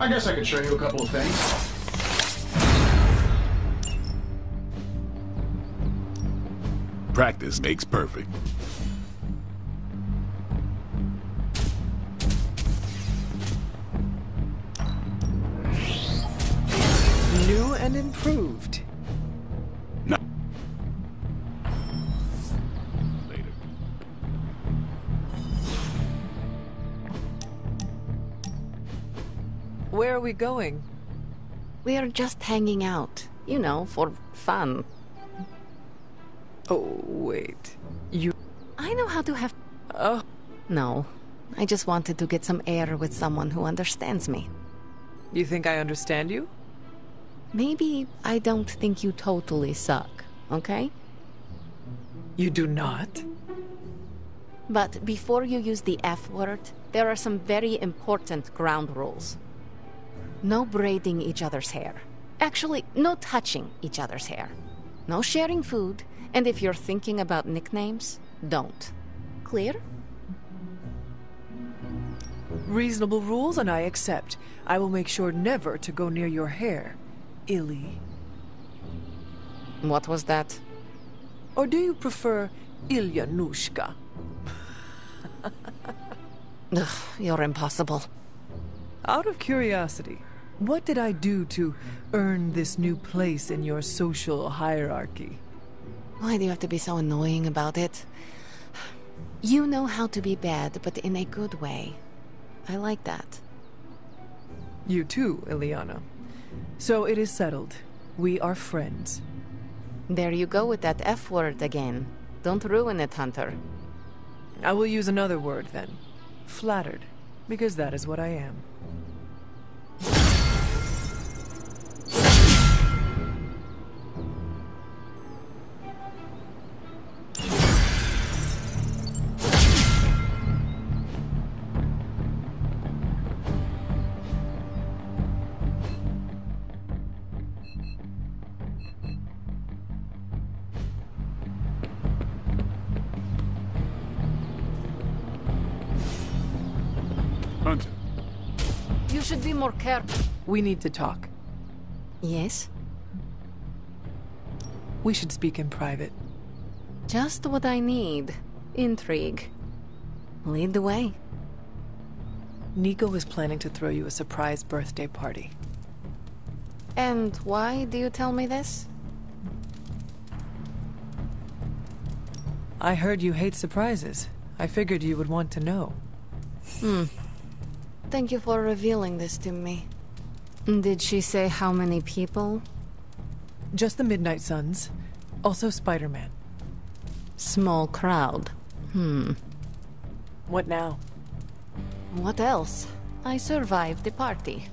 I guess I could show you a couple of things. Practice makes perfect. New and improved. No. Later. Where are we going? We are just hanging out, you know, for fun. Oh, wait. You... I know how to have... Oh, No, I just wanted to get some air with someone who understands me. you think I understand you? Maybe I don't think you totally suck, okay? You do not? But before you use the F word, there are some very important ground rules. No braiding each other's hair. Actually, no touching each other's hair. No sharing food, and if you're thinking about nicknames, don't. Clear? Reasonable rules, and I accept. I will make sure never to go near your hair, Illy. What was that? Or do you prefer Ilyanushka? Ugh, you're impossible. Out of curiosity, what did I do to earn this new place in your social hierarchy? Why do you have to be so annoying about it? You know how to be bad, but in a good way. I like that. You too, Ilyana. So it is settled. We are friends. There you go with that F word again. Don't ruin it, Hunter. I will use another word then. Flattered. Because that is what I am. Hunter. You should be more careful. We need to talk. Yes? We should speak in private. Just what I need. Intrigue. Lead the way. Nico is planning to throw you a surprise birthday party. And why do you tell me this? I heard you hate surprises. I figured you would want to know. Thank you for revealing this to me. Did she say how many people? Just the Midnight Suns. Also Spider-Man. Small crowd. What now? What else? I survived the party.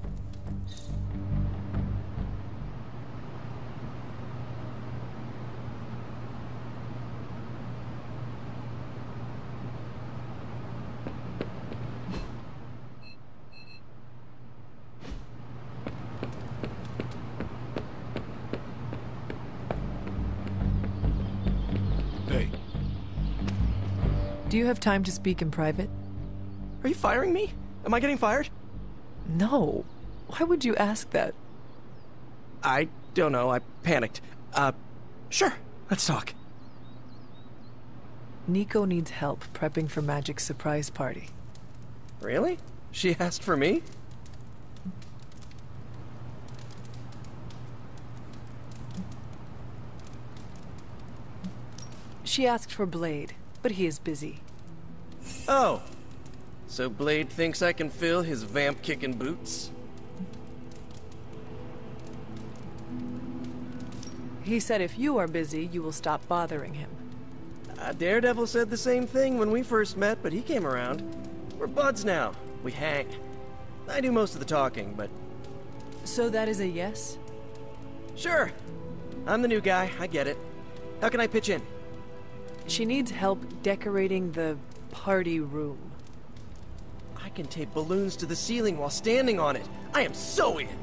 Hey. Do you have time to speak in private? Are you firing me? Am I getting fired? No. Why would you ask that? I don't know. I panicked. Sure. Let's talk. Nico needs help prepping for Magic's surprise party. Really? She asked for me? She asked for Blade, but he is busy. Oh. So Blade thinks I can fill his vamp-kicking boots? He said if you are busy, you will stop bothering him. Daredevil said the same thing when we first met, but he came around. We're buds now. We hang. I do most of the talking, but... So that is a yes? Sure. I'm the new guy. I get it. How can I pitch in? She needs help decorating the party room. I can tape balloons to the ceiling while standing on it. I am so in.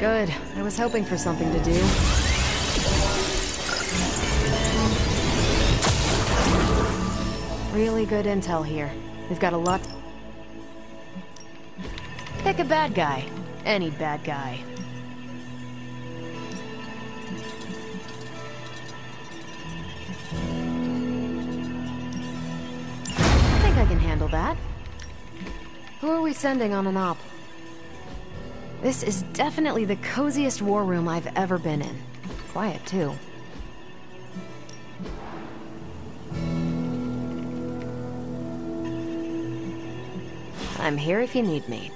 Good. I was hoping for something to do. Really good intel here. We've got a lot. Pick a bad guy. Any bad guy. I think I can handle that. Who are we sending on an op? This is definitely the coziest war room I've ever been in. Quiet, too. I'm here if you need me.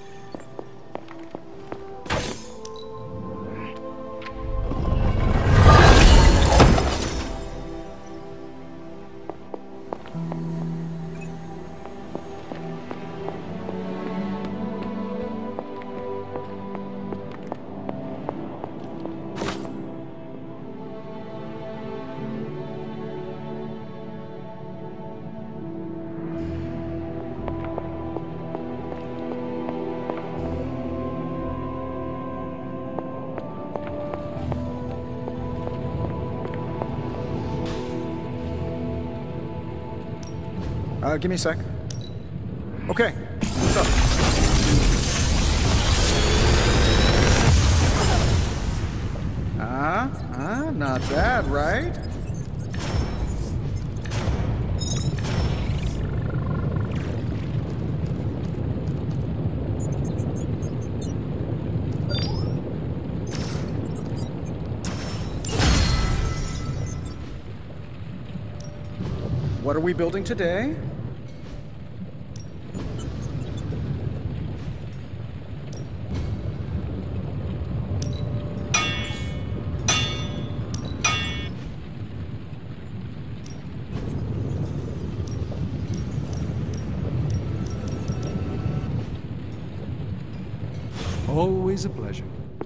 Give me a sec. Okay, what's up? Not bad, right? What are we building today? Always a pleasure.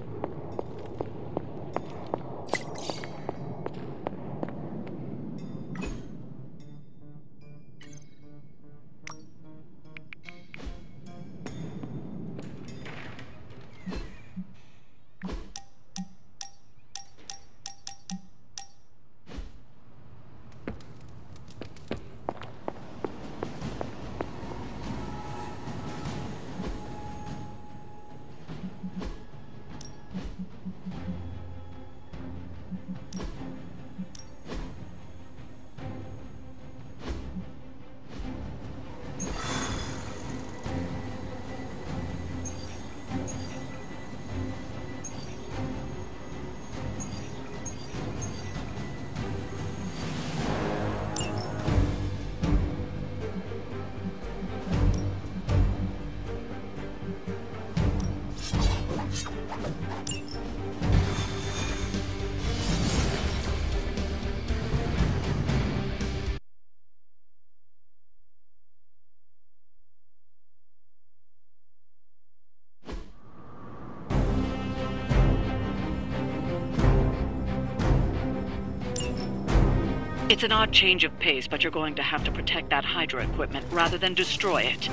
It's an odd change of pace, but you're going to have to protect that Hydra equipment rather than destroy it.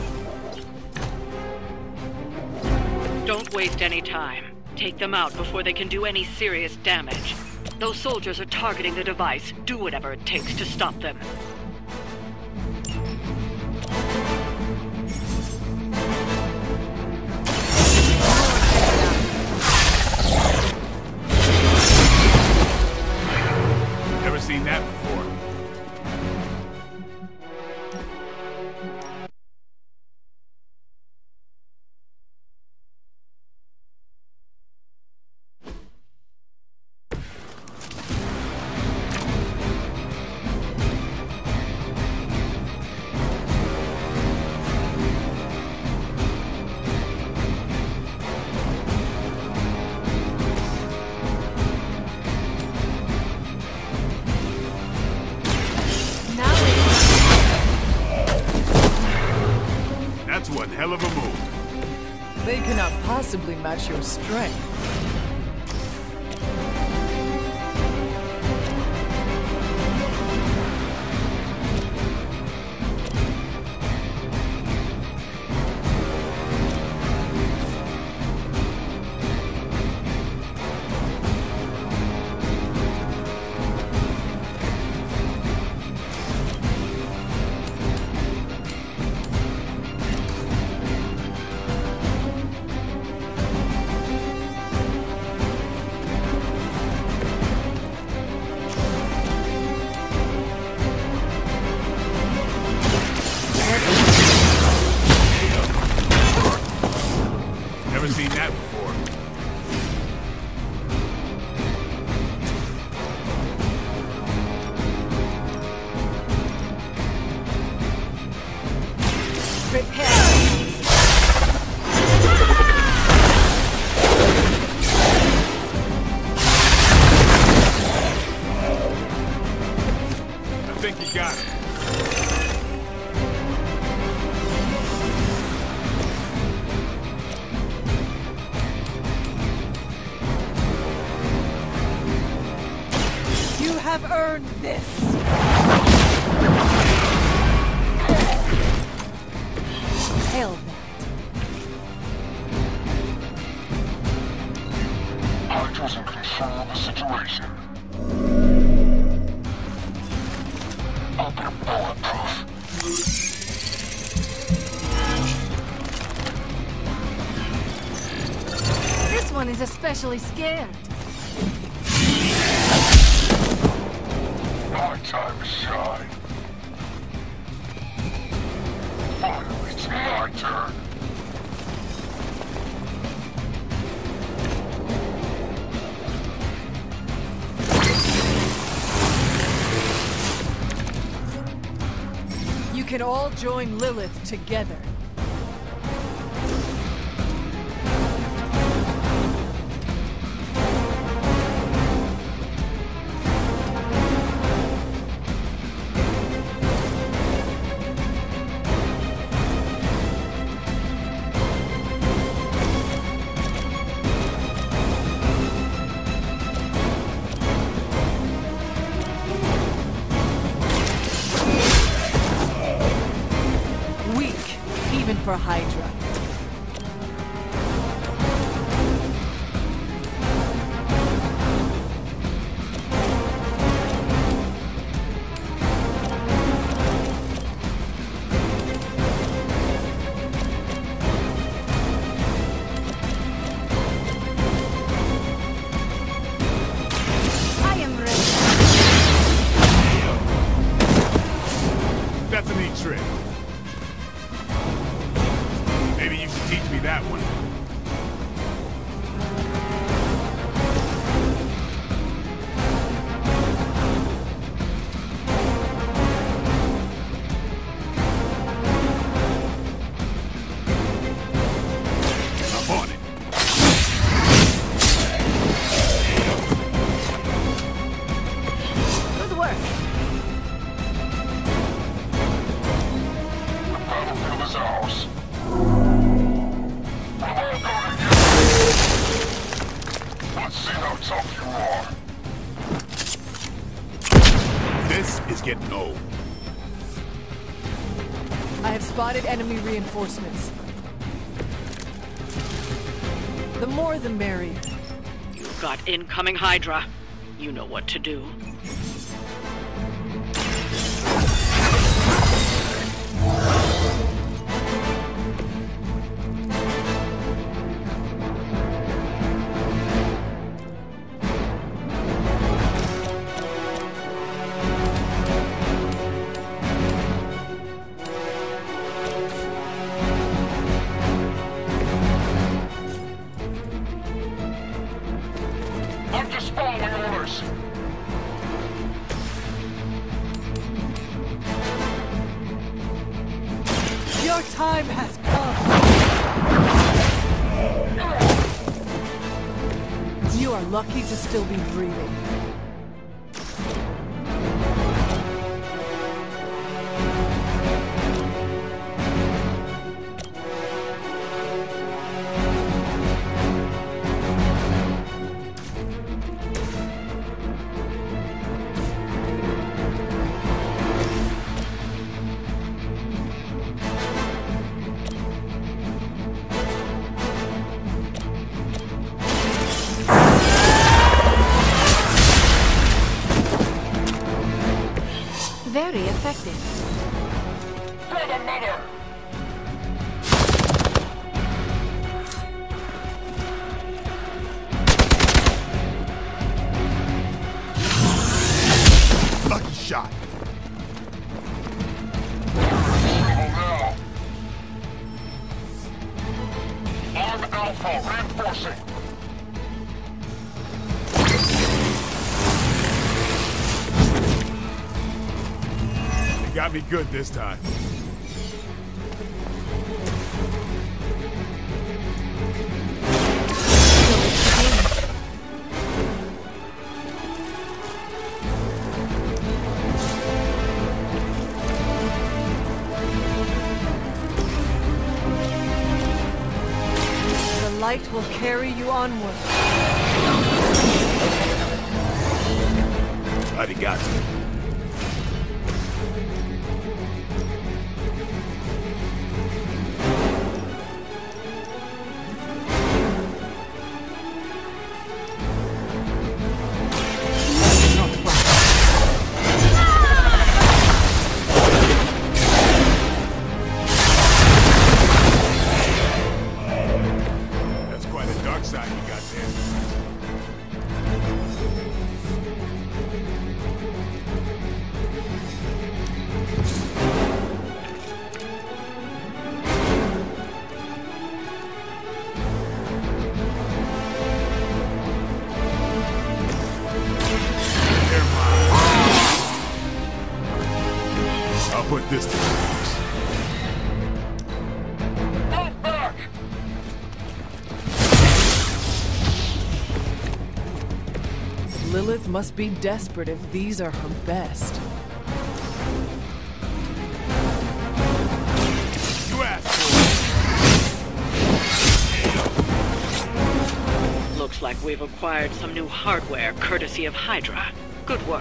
Don't waste any time. Take them out before they can do any serious damage. Those soldiers are targeting the device. Do whatever it takes to stop them. Never seen that before. That's one hell of a move. They cannot possibly match your strength. Never seen that before. I think you got it. You have earned this. Hell that. Hydra's in control of the situation. I'll be bulletproof. This one is especially scared. My time to shine. Finally, it's my turn. You can all join Lilith together. Even for Hydra. I am ready. That's a neat trick. Maybe you can teach me that one. I'm on it. Good work. The battlefield is ours. Let's see how tough you are. This is getting old. I have spotted enemy reinforcements. The more the merrier. You've got incoming Hydra. You know what to do. I'm just following orders. Your time has come. You are lucky to still be breathing. Very effective. For the mother! Lucky shot. Now. On Alpha, reinforcing. They got me good this time. The light will carry you onward. Arigato. That's quite a dark side you got there. Never mind. I'll put this to use. Move back. Lilith must be desperate if these are her best. You asked for Looks like we've acquired some new hardware courtesy of Hydra. Good work.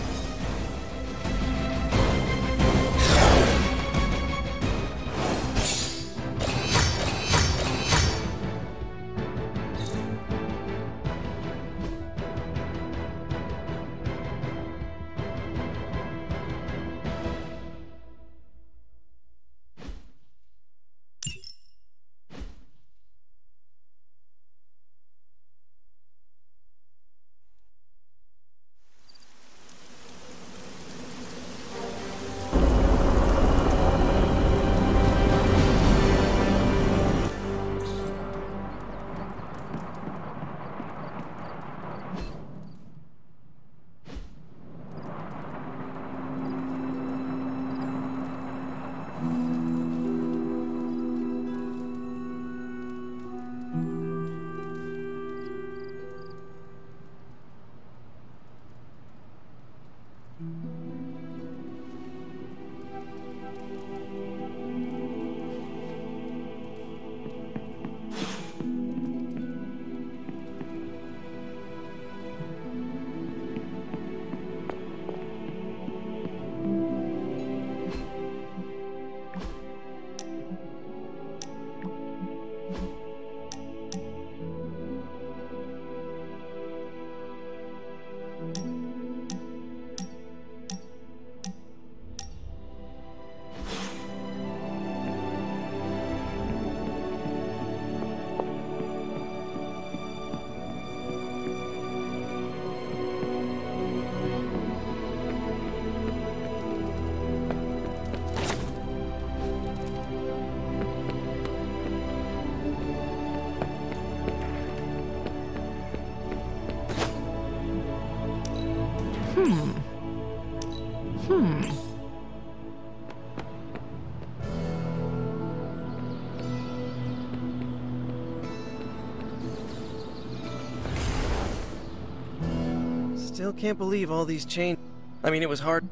Still can't believe all these changes. I mean, it was hard.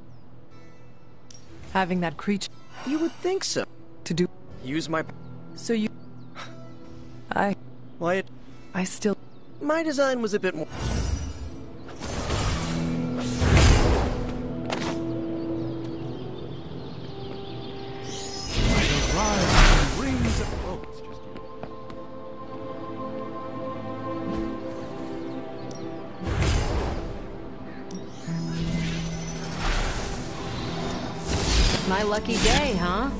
Having that creature You would think so. to do. Use my... So you. I Why, still. my design was a bit more... My lucky day, huh?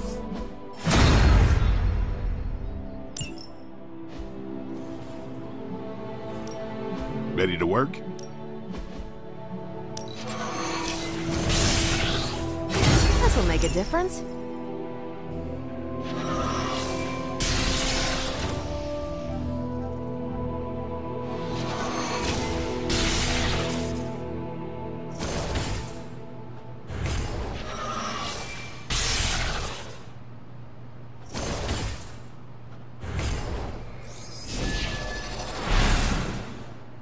Ready to work? This'll make a difference.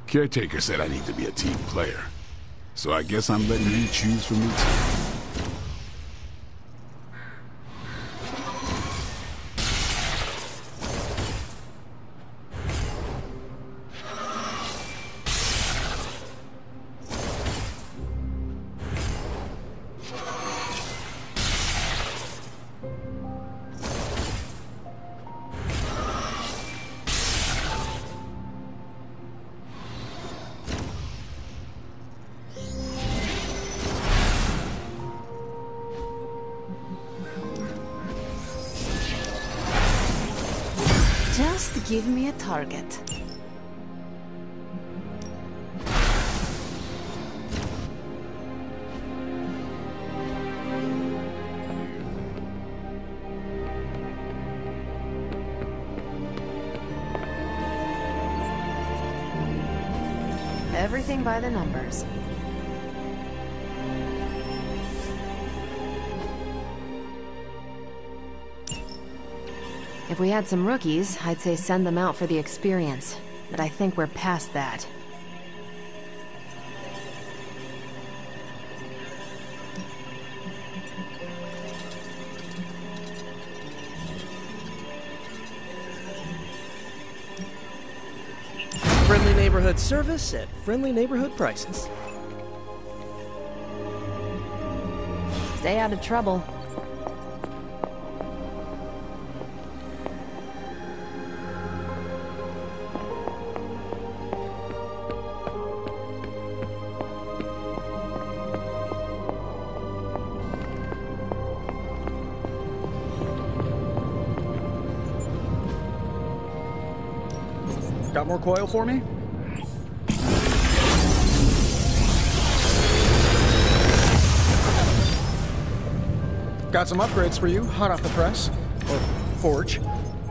Caretaker said I need to be a team player. So I guess I'm letting you choose for me too. Just give me a target. Everything by the numbers. If we had some rookies, I'd say send them out for the experience. But I think we're past that. Friendly neighborhood service at friendly neighborhood prices. Stay out of trouble. Got more coil for me? Got some upgrades for you, hot off the press. Or forge.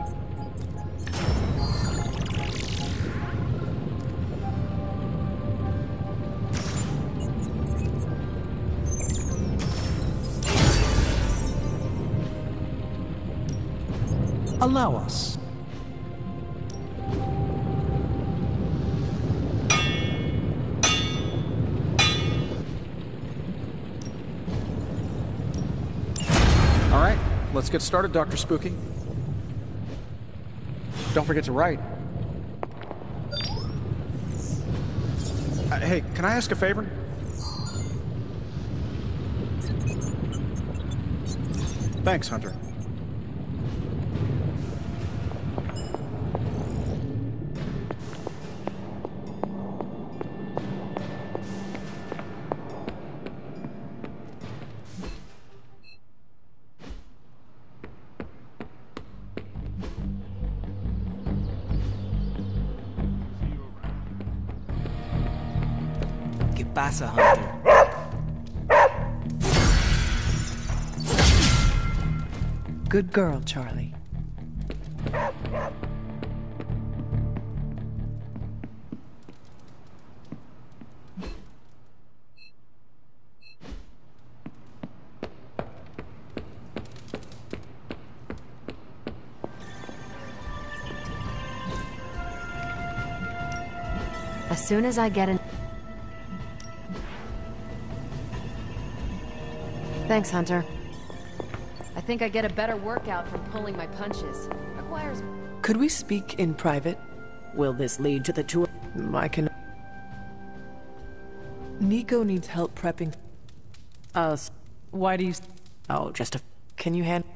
Allow us. All right, let's get started, Dr. Spooky. Don't forget to write. Hey, can I ask a favor? Thanks, Hunter. ¿Qué pasa, Hunter? Good girl, Charlie. As soon as I get in... Thanks, Hunter. I think I get a better workout from pulling my punches. Requires... Could we speak in private? Will this lead to the tour? I can... Nico needs help prepping... Why do you... Oh, just a... Can you hand...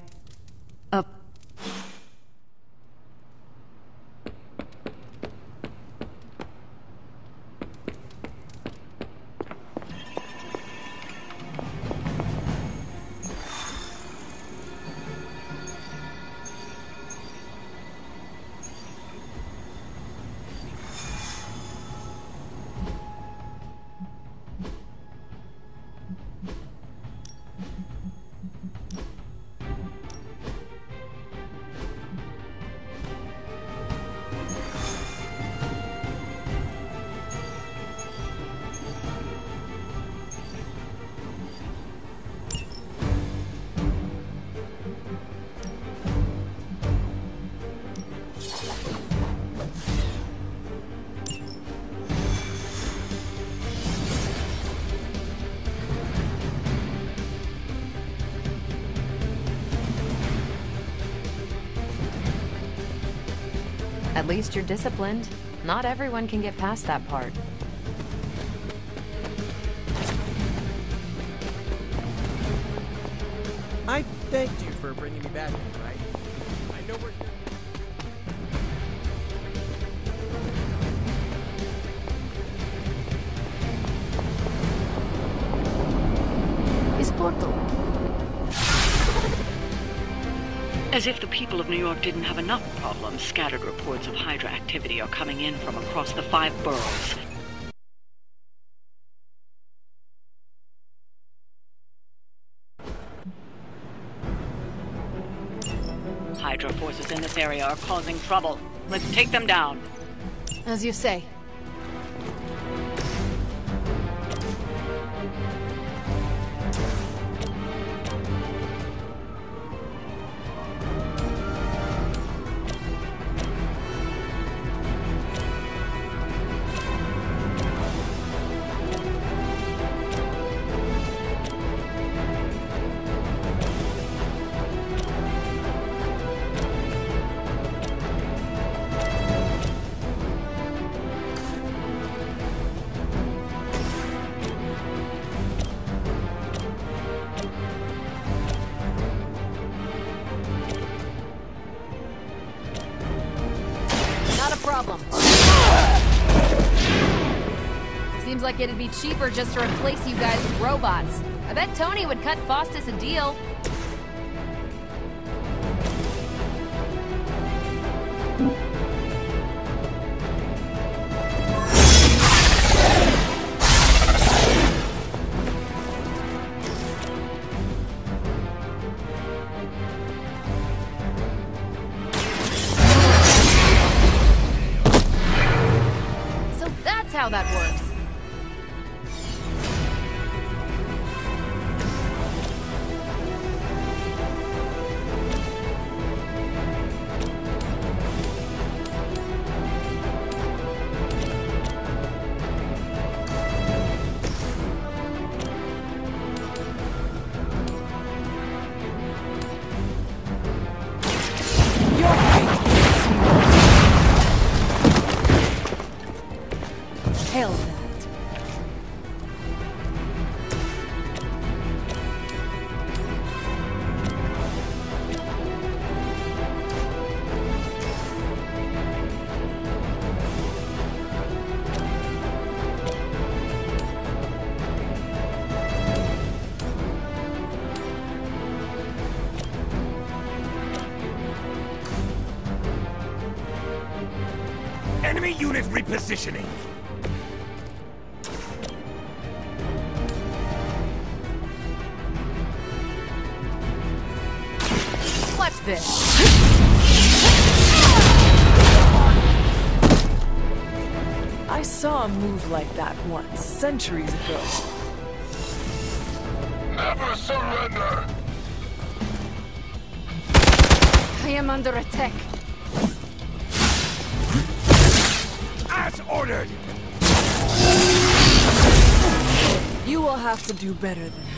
At least you're disciplined. Not everyone can get past that part. I thanked you for bringing me back here, right? I know we're... Is Portal? As if the people of New York didn't have enough problems, scattered reports of Hydra activity are coming in from across the 5 boroughs. Hydra forces in this area are causing trouble. Let's take them down. As you say. Seems like it'd be cheaper just to replace you guys with robots. I bet Tony would cut Faustus a deal. So that's how that works. Hell that. Enemy unit repositioning. Watch this. I saw a move like that once, centuries ago. Never surrender! I am under attack. As ordered! You will have to do better than